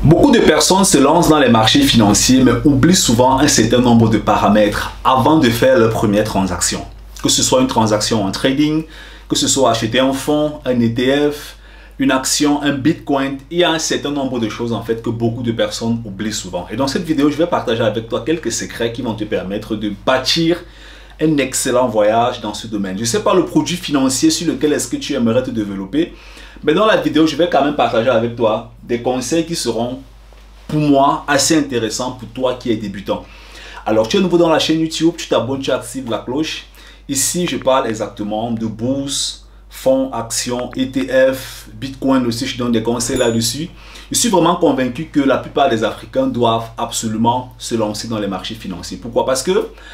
Beaucoup de personnes se lancent dans les marchés financiers mais oublient souvent un certain nombre de paramètres avant de faire leur première transaction. Que ce soit une transaction en trading, que ce soit acheter un fonds, un ETF, une action, un Bitcoin, il y a un certain nombre de choses en fait que beaucoup de personnes oublient souvent. Et dans cette vidéo, je vais partager avec toi quelques secrets qui vont te permettre de bâtir un excellent voyage dans ce domaine. Je ne sais pas le produit financier sur lequel est-ce que tu aimerais te développer, mais dans la vidéo, je vais quand même partager avec toi des conseils qui seront pour moi assez intéressants pour toi qui es débutant. Alors, tu es nouveau dans la chaîne YouTube, tu t'abonnes, tu actives la cloche. Ici, je parle exactement de bourse, fonds, actions, ETF, Bitcoin aussi, je donne des conseils là-dessus. Je suis vraiment convaincu que la plupart des Africains doivent absolument se lancer dans les marchés financiers. Pourquoi? Parce que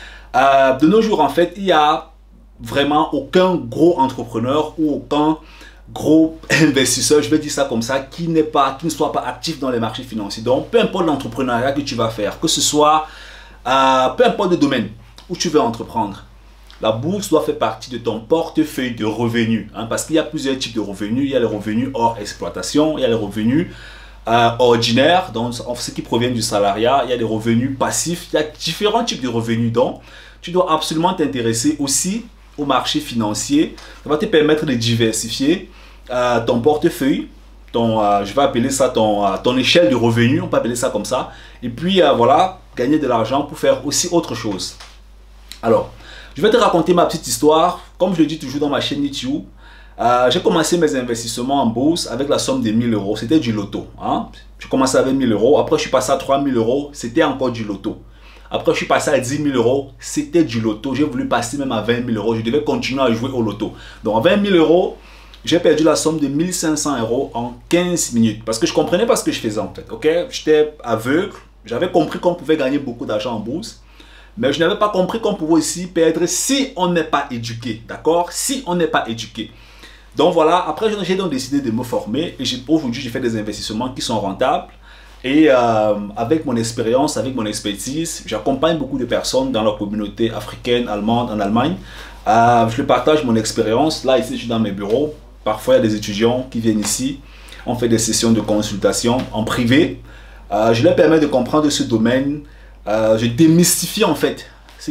de nos jours, en fait, il n'y a vraiment aucun gros entrepreneur ou aucun gros investisseur, je vais dire ça comme ça, qui ne soit pas actif dans les marchés financiers. Donc, peu importe l'entrepreneuriat que tu vas faire, que ce soit, peu importe le domaine où tu veux entreprendre, la bourse doit faire partie de ton portefeuille de revenus. Parce qu'il y a plusieurs types de revenus. Il y a les revenus hors exploitation, il y a les revenus ordinaires, donc ceux qui proviennent du salariat, il y a des revenus passifs, il y a différents types de revenus. Donc, tu dois absolument t'intéresser aussi au marché financier. Ça va te permettre de diversifier ton portefeuille, je vais appeler ça ton échelle de revenus, on peut appeler ça comme ça. Et puis voilà, gagner de l'argent pour faire aussi autre chose. Alors, je vais te raconter ma petite histoire. Comme je le dis toujours dans ma chaîne YouTube, j'ai commencé mes investissements en bourse avec la somme de 1000 euros. C'était du loto. Je commençais avec 1000 euros. Après, je suis passé à 3000 euros. C'était encore du loto. Après, je suis passé à 10 000 euros. C'était du loto. J'ai voulu passer même à 20 000 euros. Je devais continuer à jouer au loto. Donc, à 20 000 euros, j'ai perdu la somme de 1500 euros en 15 minutes. Parce que je ne comprenais pas ce que je faisais en fait. J'étais aveugle. J'avais compris qu'on pouvait gagner beaucoup d'argent en bourse. Mais je n'avais pas compris qu'on pouvait aussi perdre si on n'est pas éduqué. D'accord? Si on n'est pas éduqué. Donc voilà, après j'ai donc décidé de me former. Et aujourd'hui, j'ai fait des investissements qui sont rentables. Et avec mon expérience, avec mon expertise, j'accompagne beaucoup de personnes dans la communauté africaine, allemande, en Allemagne. Je partage mon expérience. Là, ici, je suis dans mes bureaux. Parfois, il y a des étudiants qui viennent ici. On fait des sessions de consultation en privé. Je leur permets de comprendre ce domaine. Je démystifie en fait ce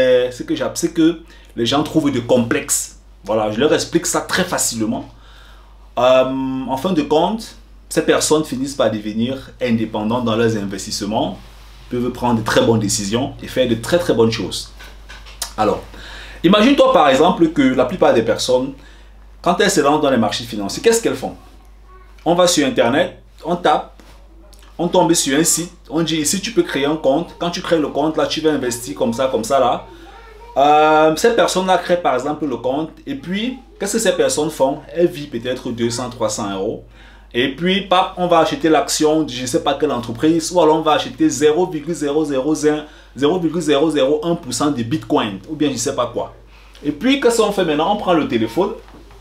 que les gens trouvent de complexe. Voilà, je leur explique ça très facilement. En fin de compte, ces personnes finissent par devenir indépendantes dans leurs investissements, peuvent prendre de très bonnes décisions et faire de très très bonnes choses. Alors, imagine-toi par exemple que la plupart des personnes, quand elles se lancent dans les marchés financiers, qu'est-ce qu'elles font? On va sur Internet, on tape, on tombe sur un site, on dit ici tu peux créer un compte. Quand tu crées le compte, là tu vas investir comme ça là. Ces personnes-là créent par exemple le compte et puis, qu'est-ce que ces personnes font? Elles vivent peut-être 200-300 euros. Et puis, on va acheter l'action de je ne sais pas quelle entreprise, ou alors on va acheter 0,001% de Bitcoin, ou bien je ne sais pas quoi. Et puis, qu'est-ce qu'on fait maintenant? On prend le téléphone.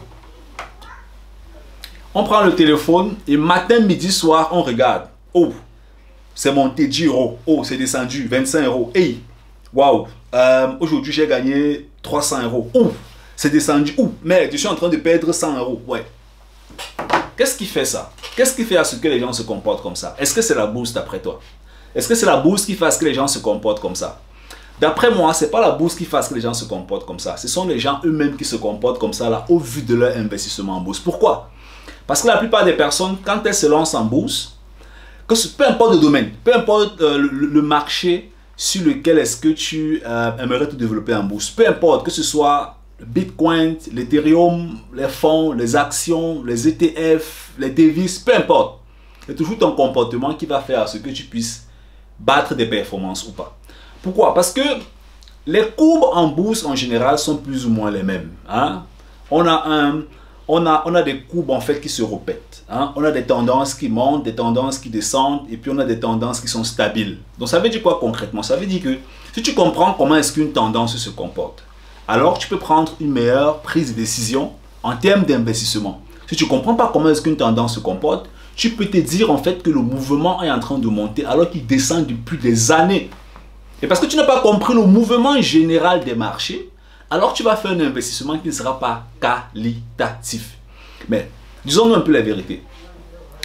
On prend le téléphone et matin, midi, soir, on regarde. Oh, c'est monté 10 euros. Oh, c'est descendu 25 euros. Hey, waouh, aujourd'hui j'ai gagné 300 euros. Oh, c'est descendu. Oh, merde, je suis en train de perdre 100 euros. Ouais. Qu'est-ce qui fait ça? Qu'est-ce qui fait à ce que les gens se comportent comme ça? Est-ce que c'est la bourse d'après toi? Est-ce que c'est la bourse qui fait à ce que les gens se comportent comme ça? D'après moi, ce n'est pas la bourse qui fait à ce que les gens se comportent comme ça. Ce sont les gens eux-mêmes qui se comportent comme ça là, au vu de leur investissement en bourse. Pourquoi? Parce que la plupart des personnes, quand elles se lancent en bourse, peu importe le domaine, peu importe le marché sur lequel est-ce que tu aimerais te développer en bourse, peu importe que ce soit Bitcoin, l'Ethereum, les fonds, les actions, les ETF, les devises, peu importe. C'est toujours ton comportement qui va faire à ce que tu puisses battre des performances ou pas. Pourquoi? Parce que les courbes en bourse en général sont plus ou moins les mêmes. On a des courbes en fait qui se répètent. On a des tendances qui montent, des tendances qui descendent et puis on a des tendances qui sont stabiles. Donc ça veut dire quoi concrètement? Ça veut dire que si tu comprends comment est-ce qu'une tendance se comporte, alors tu peux prendre une meilleure prise de décision en termes d'investissement. Si tu ne comprends pas comment est-ce qu'une tendance se comporte, tu peux te dire en fait que le mouvement est en train de monter alors qu'il descend depuis des années. Et parce que tu n'as pas compris le mouvement général des marchés, alors tu vas faire un investissement qui ne sera pas qualitatif. Mais disons-nous un peu la vérité.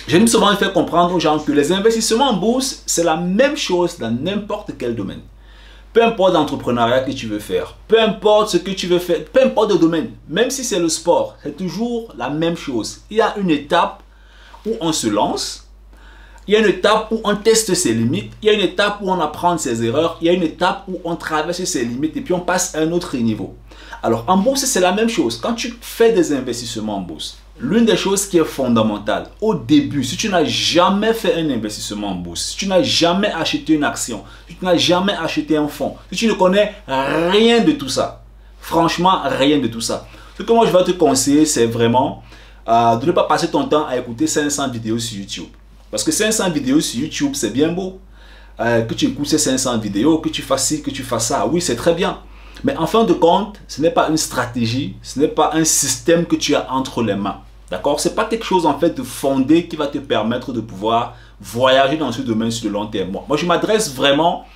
J'aime souvent faire comprendre aux gens que les investissements en bourse, c'est la même chose dans n'importe quel domaine. Peu importe l'entrepreneuriat que tu veux faire, peu importe ce que tu veux faire, peu importe le domaine, même si c'est le sport, c'est toujours la même chose. Il y a une étape où on se lance, il y a une étape où on teste ses limites, il y a une étape où on apprend ses erreurs, il y a une étape où on traverse ses limites et puis on passe à un autre niveau. Alors en bourse, c'est la même chose. Quand tu fais des investissements en bourse, l'une des choses qui est fondamentale, au début, si tu n'as jamais fait un investissement en bourse, si tu n'as jamais acheté une action, si tu n'as jamais acheté un fonds, si tu ne connais rien de tout ça, franchement, rien de tout ça, ce que moi je vais te conseiller, c'est vraiment de ne pas passer ton temps à écouter 500 vidéos sur YouTube. Parce que 500 vidéos sur YouTube, c'est bien beau. Que tu écoutes ces 500 vidéos, que tu fasses ci, que tu fasses ça, oui, c'est très bien. Mais en fin de compte, ce n'est pas une stratégie, ce n'est pas un système que tu as entre les mains. D'accord? Ce n'est pas quelque chose en fait de fondé qui va te permettre de pouvoir voyager dans ce domaine sur le long terme. Moi je m'adresse vraiment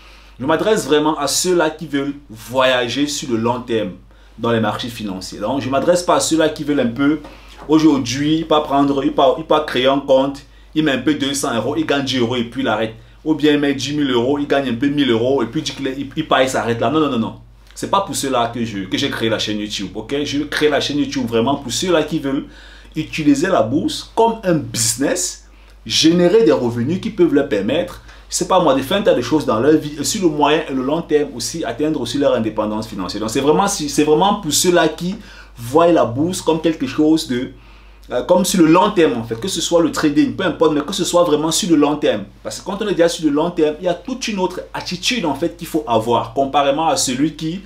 à ceux-là qui veulent voyager sur le long terme dans les marchés financiers. Donc je ne m'adresse pas à ceux-là qui veulent un peu, aujourd'hui, il pas créer un compte, il met un peu 200 euros, il gagne 10 euros et puis il arrête. Ou bien il met 10 000 euros, il gagne un peu 1000 euros et puis il part et s'arrête là. Non, non, non, non. C'est pas pour ceux-là que j'ai créé la chaîne YouTube. Ok? Je crée la chaîne YouTube vraiment pour ceux-là qui veulent utiliser la bourse comme un business, générer des revenus qui peuvent leur permettre, c'est pas moi, de faire un tas de choses dans leur vie et sur le moyen et le long terme aussi atteindre aussi leur indépendance financière. Donc c'est vraiment pour ceux-là qui voient la bourse comme quelque chose de comme sur le long terme en fait, que ce soit le trading, peu importe, mais que ce soit vraiment sur le long terme. Parce que quand on est déjà sur le long terme, il y a toute une autre attitude en fait qu'il faut avoir, comparément à celui qui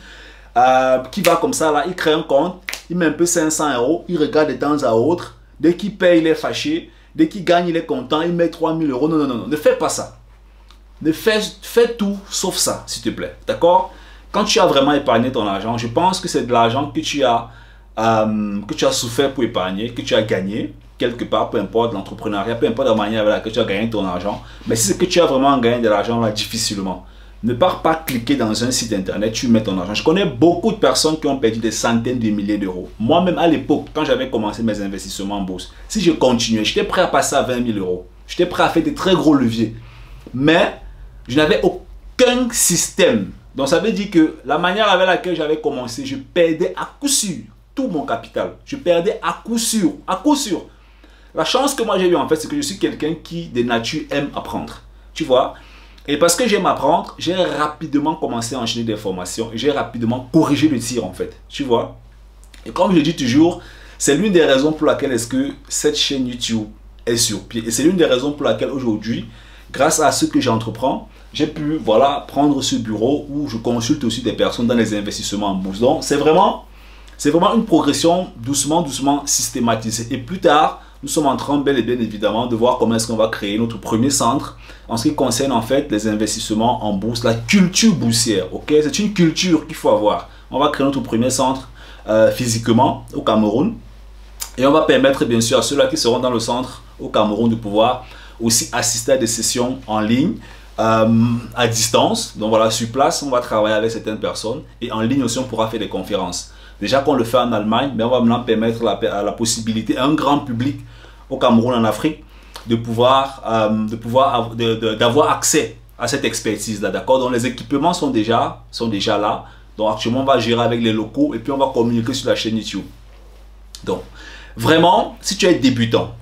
va comme ça là, il crée un compte, il met un peu 500 euros, il regarde de temps à autre, dès qu'il paye il est fâché, dès qu'il gagne il est content, il met 3000 euros. Non, non, non, non, ne fais pas ça. Fais tout sauf ça, s'il te plaît. D'accord? Quand tu as vraiment épargné ton argent, je pense que c'est de l'argent que tu as souffert pour épargner, que tu as gagné quelque part, peu importe l'entrepreneuriat, peu importe la manière avec laquelle tu as gagné ton argent. Mais si c'est que tu as vraiment gagné de l'argent là, difficilement. Ne pars pas cliquer dans un site internet, tu mets ton argent. Je connais beaucoup de personnes qui ont perdu des centaines de milliers d'euros. Moi-même à l'époque, quand j'avais commencé mes investissements en bourse, si je continuais, j'étais prêt à passer à 20 000 euros. J'étais prêt à faire des très gros leviers. Mais je n'avais aucun système. Donc ça veut dire que la manière avec laquelle j'avais commencé, je perdais à coup sûr tout mon capital. Je perdais à coup sûr. À coup sûr. La chance que moi j'ai eu en fait, c'est que je suis quelqu'un qui de nature aime apprendre. Tu vois? Et parce que j'aime apprendre, j'ai rapidement commencé à enchaîner des formations et j'ai rapidement corrigé le tir en fait. Tu vois? Et comme je dis toujours, c'est l'une des raisons pour laquelle est-ce que cette chaîne YouTube est sur pied. Et c'est l'une des raisons pour laquelle aujourd'hui, grâce à ce que j'entreprends, j'ai pu voilà, prendre ce bureau où je consulte aussi des personnes dans les investissements en bourse. Donc c'est vraiment une progression doucement systématisée. Et plus tard, nous sommes en train bel et bien évidemment de voir comment est-ce qu'on va créer notre premier centre en ce qui concerne en fait les investissements en bourse, la culture boursière. Ok, c'est une culture qu'il faut avoir. On va créer notre premier centre physiquement au Cameroun et on va permettre bien sûr à ceux-là qui seront dans le centre au Cameroun de pouvoir aussi assister à des sessions en ligne à distance. Donc voilà, sur place, on va travailler avec certaines personnes et en ligne aussi on pourra faire des conférences. Déjà qu'on le fait en Allemagne, mais on va maintenant permettre la possibilité à un grand public au Cameroun, en Afrique, d'avoir accès à cette expertise-là, d'accord? Donc les équipements sont déjà là. Donc actuellement, on va gérer avec les locaux et puis on va communiquer sur la chaîne YouTube. Donc, vraiment, si tu es débutant,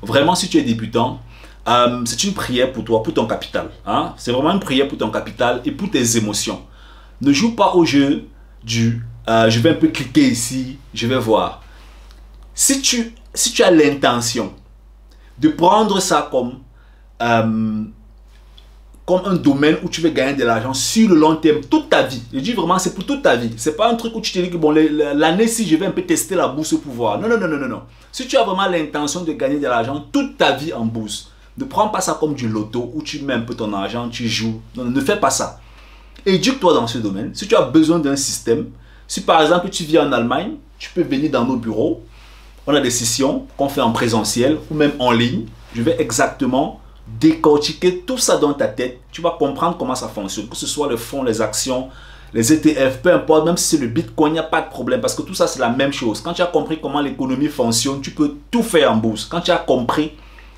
c'est une prière pour toi, pour ton capital. Hein? C'est vraiment une prière pour ton capital et pour tes émotions. Ne joue pas au jeu du je vais un peu cliquer ici, je vais voir. Si tu as l'intention de prendre ça comme un domaine où tu veux gagner de l'argent sur le long terme, toute ta vie. Je dis vraiment, c'est pour toute ta vie. C'est pas un truc où tu te dis que bon, l'année-ci, je vais un peu tester la bourse pour voir. Non, non, non, non, non, non. Si tu as vraiment l'intention de gagner de l'argent toute ta vie en bourse, ne prends pas ça comme du loto où tu mets un peu ton argent, tu joues. Non, ne fais pas ça. Éduque-toi dans ce domaine. Si tu as besoin d'un système, si par exemple tu vis en Allemagne, tu peux venir dans nos bureaux. On a des sessions qu'on fait en présentiel ou même en ligne. Je vais exactement décortiquer tout ça dans ta tête. Tu vas comprendre comment ça fonctionne. Que ce soit le fonds, les actions, les ETF, peu importe, même si c'est le Bitcoin, il n'y a pas de problème. Parce que tout ça, c'est la même chose. Quand tu as compris comment l'économie fonctionne, tu peux tout faire en bourse. Quand tu as compris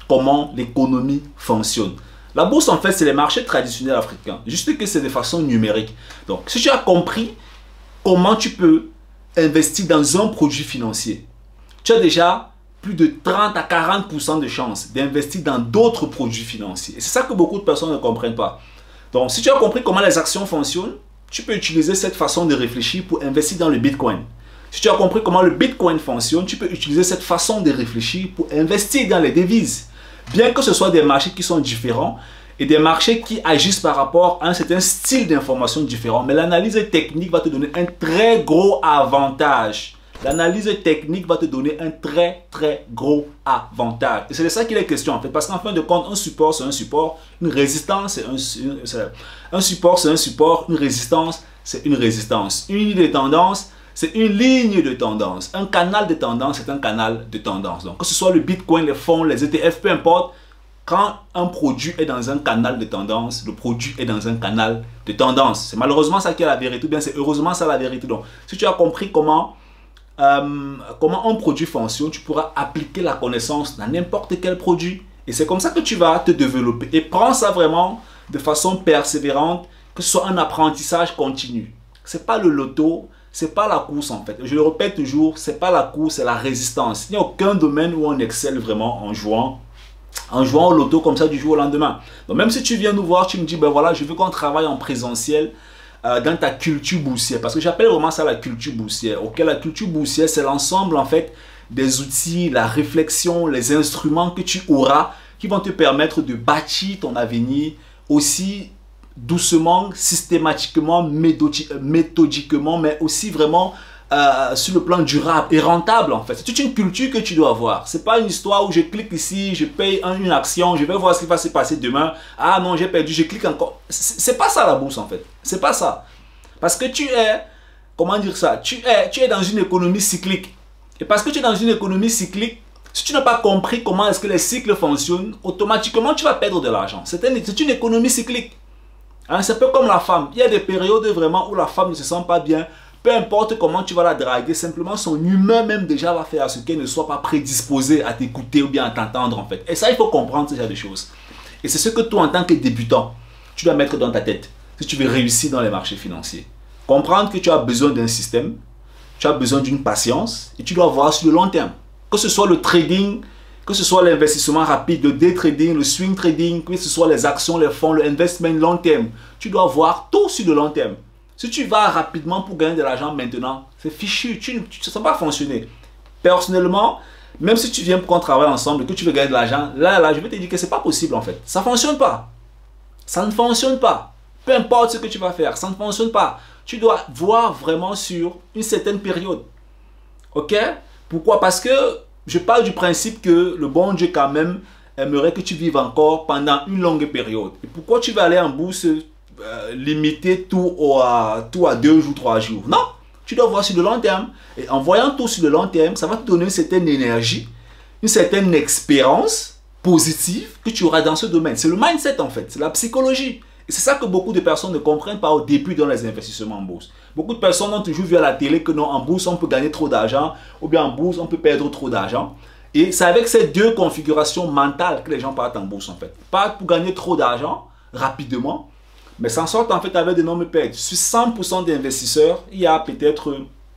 comment l'économie fonctionne. La bourse, en fait, c'est les marchés traditionnels africains. Juste que c'est de façon numérique. Donc, si tu as compris comment tu peux investir dans un produit financier, tu as déjà plus de 30 à 40% de chances d'investir dans d'autres produits financiers. Et c'est ça que beaucoup de personnes ne comprennent pas. Donc, si tu as compris comment les actions fonctionnent, tu peux utiliser cette façon de réfléchir pour investir dans le Bitcoin. Si tu as compris comment le Bitcoin fonctionne, tu peux utiliser cette façon de réfléchir pour investir dans les devises. Bien que ce soit des marchés qui sont différents et des marchés qui agissent par rapport à un certain style d'information différent, mais l'analyse technique va te donner un très gros avantage. L'analyse technique va te donner un très gros avantage. Et c'est de ça qu'il est question en fait. Parce qu'en fin de compte, un support c'est un support, une résistance c'est un support c'est un support, une résistance c'est une résistance. Une ligne de tendance c'est une ligne de tendance. Un canal de tendance c'est un canal de tendance. Donc que ce soit le Bitcoin, les fonds, les ETF, peu importe, quand un produit est dans un canal de tendance, le produit est dans un canal de tendance. C'est malheureusement ça qui est la vérité, ou bien c'est heureusement ça la vérité. Donc si tu as compris comment un produit fonctionne, tu pourras appliquer la connaissance dans n'importe quel produit. Et c'est comme ça que tu vas te développer. Et prends ça vraiment de façon persévérante, que ce soit un apprentissage continu. C'est pas le loto, c'est pas la course en fait. Je le répète toujours, c'est pas la course, c'est la résistance. Il n'y a aucun domaine où on excelle vraiment en jouant au loto comme ça du jour au lendemain. Donc même si tu viens nous voir, tu me dis, ben voilà, je veux qu'on travaille en présentiel, dans ta culture boursière, parce que j'appelle vraiment ça la culture boursière. Ok, la culture boursière, c'est l'ensemble en fait des outils, la réflexion, les instruments que tu auras qui vont te permettre de bâtir ton avenir aussi doucement, systématiquement, méthodiquement, mais aussi vraiment sur le plan durable et rentable en fait. C'est toute une culture que tu dois avoir. C'est pas une histoire où je clique ici, je paye une action, je vais voir ce qui va se passer demain. Ah non, j'ai perdu, je clique encore. C'est pas ça la bourse en fait. C'est pas ça. Parce que tu es, comment dire ça, tu es dans une économie cyclique. Et parce que tu es dans une économie cyclique, si tu n'as pas compris comment est-ce que les cycles fonctionnent, automatiquement tu vas perdre de l'argent. C'est une économie cyclique. Hein, c'est un peu comme la femme. Il y a des périodes vraiment où la femme ne se sent pas bien. Peu importe comment tu vas la draguer, simplement son humain même déjà va faire à ce qu'elle ne soit pas prédisposée à t'écouter ou bien à t'entendre en fait. Et ça, il faut comprendre ce genre de choses. Et c'est ce que toi, en tant que débutant, tu dois mettre dans ta tête si tu veux réussir dans les marchés financiers. Comprendre que tu as besoin d'un système, tu as besoin d'une patience et tu dois voir sur le long terme. Que ce soit le trading, que ce soit l'investissement rapide, le day trading, le swing trading, que ce soit les actions, les fonds, le investment long terme. Tu dois voir tout sur le long terme. Si tu vas rapidement pour gagner de l'argent maintenant, c'est fichu, ça ne va pas fonctionner. Personnellement, même si tu viens pour qu'on travaille ensemble et que tu veux gagner de l'argent, là, je vais te dire que ce n'est pas possible en fait. Ça ne fonctionne pas. Ça ne fonctionne pas. Peu importe ce que tu vas faire, ça ne fonctionne pas. Tu dois voir vraiment sur une certaine période. Ok? Pourquoi? Parce que je parle du principe que le bon Dieu quand même aimerait que tu vives encore pendant une longue période. Et pourquoi tu vas aller en bourse limiter tout à 2 jours, 3 jours? Non, tu dois voir sur le long terme. Et en voyant tout sur le long terme, ça va te donner une certaine énergie, une certaine expérience positive que tu auras dans ce domaine. C'est le mindset en fait, c'est la psychologie. Et c'est ça que beaucoup de personnes ne comprennent pas au début dans les investissements en bourse. Beaucoup de personnes ont toujours vu à la télé que non, en bourse on peut gagner trop d'argent ou bien en bourse on peut perdre trop d'argent. Et c'est avec ces deux configurations mentales que les gens partent en bourse en fait. Partent pour gagner trop d'argent rapidement, mais s'en sortent en fait avec d'énormes pertes. Sur 100% d'investisseurs, il y a peut-être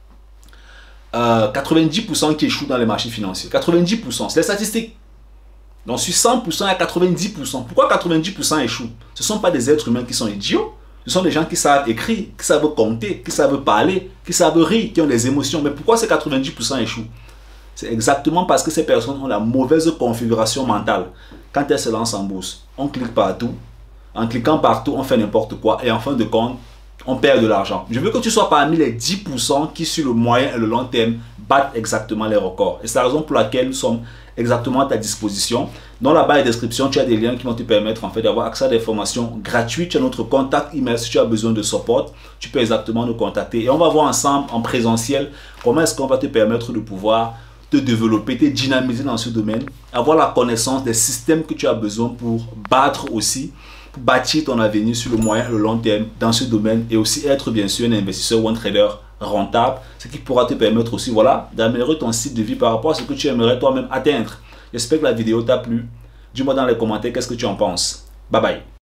90% qui échouent dans les marchés financiers. 90%, c'est les statistiques. Donc sur 100%, il y a 90%. Pourquoi 90% échouent? Ce ne sont pas des êtres humains qui sont idiots. Ce sont des gens qui savent écrire, qui savent compter, qui savent parler, qui savent rire, qui ont des émotions. Mais pourquoi ces 90% échouent? C'est exactement parce que ces personnes ont la mauvaise configuration mentale. Quand elles se lancent en bourse, on clique partout. En cliquant partout, on fait n'importe quoi. Et en fin de compte, on perd de l'argent. Je veux que tu sois parmi les 10% qui, sur le moyen et le long terme, battent exactement les records. Et c'est la raison pour laquelle nous sommes exactement à ta disposition. Dans la barre de description, tu as des liens qui vont te permettre en fait d'avoir accès à des formations gratuites. Tu as notre contact email si tu as besoin de support. Tu peux exactement nous contacter. Et on va voir ensemble en présentiel comment est-ce qu'on va te permettre de pouvoir te développer, te dynamiser dans ce domaine, avoir la connaissance des systèmes que tu as besoin pour battre aussi, pour bâtir ton avenir sur le moyen et le long terme dans ce domaine et aussi être bien sûr un investisseur ou un trader rentable, ce qui pourra te permettre aussi voilà, d'améliorer ton style de vie par rapport à ce que tu aimerais toi-même atteindre. J'espère que la vidéo t'a plu. Dis-moi dans les commentaires qu'est-ce que tu en penses. Bye bye.